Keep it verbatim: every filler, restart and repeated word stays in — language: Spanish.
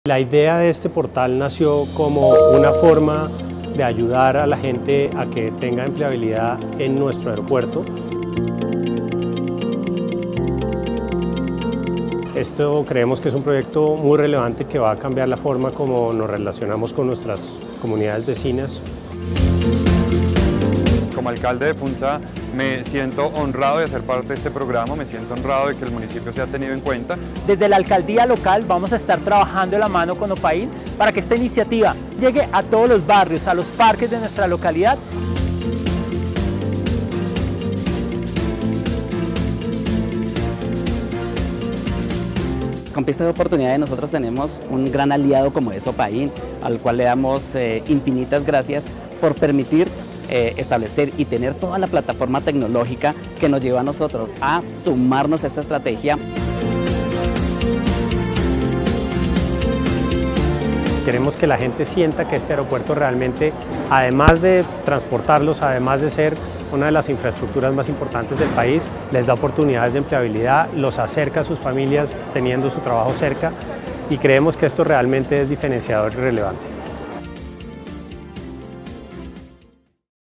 La idea de este portal nació como una forma de ayudar a la gente a que tenga empleabilidad en nuestro aeropuerto. Esto creemos que es un proyecto muy relevante que va a cambiar la forma como nos relacionamos con nuestras comunidades vecinas. Como alcalde de Funza me siento honrado de hacer parte de este programa, me siento honrado de que el municipio sea tenido en cuenta. Desde la alcaldía local vamos a estar trabajando de la mano con OPAIN para que esta iniciativa llegue a todos los barrios, a los parques de nuestra localidad. Con Pista de Oportunidades nosotros tenemos un gran aliado como es OPAIN, al cual le damos eh, infinitas gracias por permitir eh, establecer y tener toda la plataforma tecnológica que nos lleva a nosotros a sumarnos a esta estrategia. Queremos que la gente sienta que este aeropuerto realmente, además de transportarlos, además de ser una de las infraestructuras más importantes del país, les da oportunidades de empleabilidad, los acerca a sus familias teniendo su trabajo cerca y creemos que esto realmente es diferenciador y relevante.